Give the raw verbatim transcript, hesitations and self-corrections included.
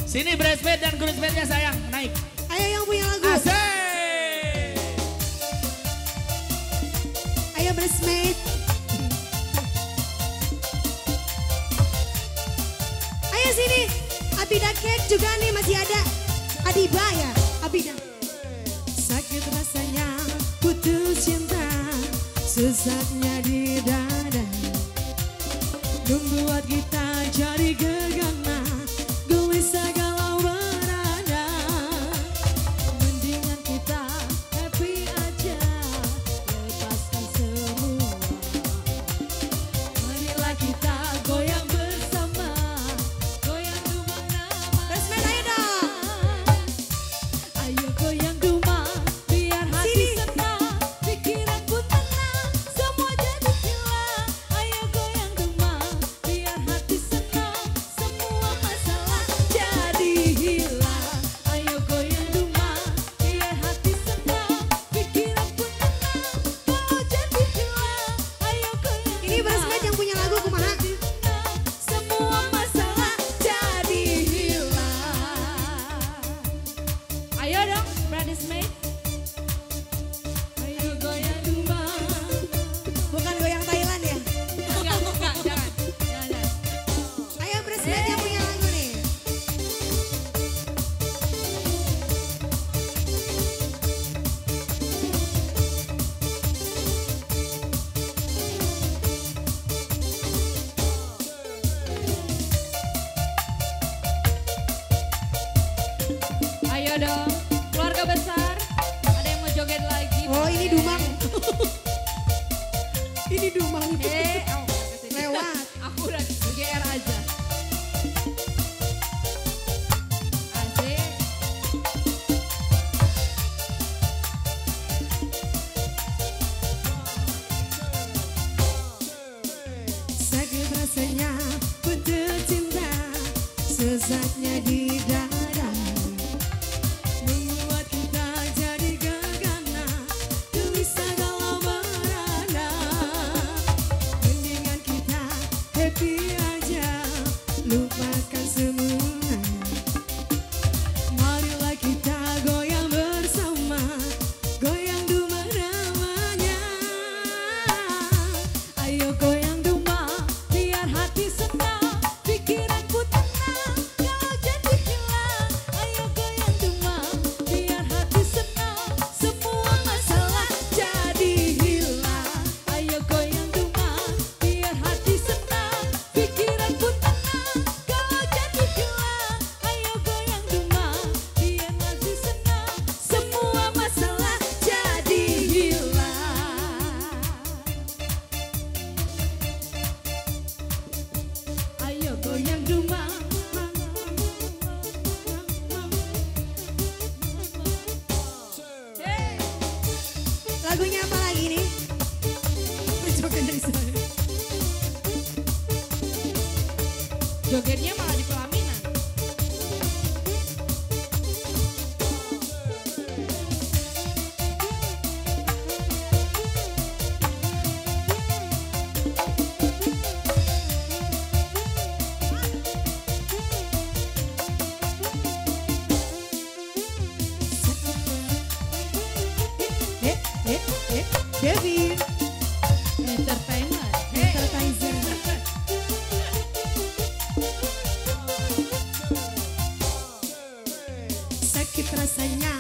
Sini bridesmaid dan groomsmaidnya sayang, naik. Ayo yang punya lagu. Asik. Ayo bridesmaid. Ayo sini. Abida Cake juga nih masih ada. Adiba ya, Abida. Sakit rasanya putus cinta, sesatnya di dada, membuat kita jadi gegana, gelisah galau berada. Mendingan kita happy aja, lepaskan semua. Marilah kita goyang bersama, goyang dumang nama. Bridesmaid ayo dong. Ayo goyang dumang, biar hati senang, pikiran pun tenang, semua jadi hilang. Ayo goyang dumang, biar hati senang, semua masalah jadi hilang. Ayo goyang dumang, biar hati senang, pikiran pun tenang, kalau jadi hilang. Ayo goyang. Ini bridesmaid yang punya lagu kumaha? Semua masalah jadi hilang. Ayo dong, bridesmaid. Ayo goyang dumang. Bukan goyang Thailand ya? Enggak, enggak, jangan. Jangan, jangan. Ayo bridesmaid yang punya lagu nih. Ayo dong, keluarga besar. Ada yang mau joget lagi? Oh ini dumang. Ini dumang. Eh, oh, kesini. Lewat. Aku udah G R aja. Asik. Sakit rasanya putus cinta, sesatnya di dada, membuat kita jadi gegana, gelisah galau berada. Mendingan kita happy aja, lupakan semua. Marilah kita goyang bersama, goyang dumang namanya. Ayo goyang dumang, biar hati senang, pikiran pun tenang, kalau jadi hilang. Ayo goyang dumang, biar hati senang, semua masalah jadi hilang. Ayo goyang dumang, biar hati senang, pikiran pun tenang, kalau jadi hilang. Ayo goyang dumang, biar hati senang, semua masalah jadi hilang. Ayo goyang dumang. Lagunya apa lagi nih? Joget dari sana. Jogetnya malah di pelaminan. Eh, eh, eh, Devi, Entertainment. Entertainer. Sakit rasanya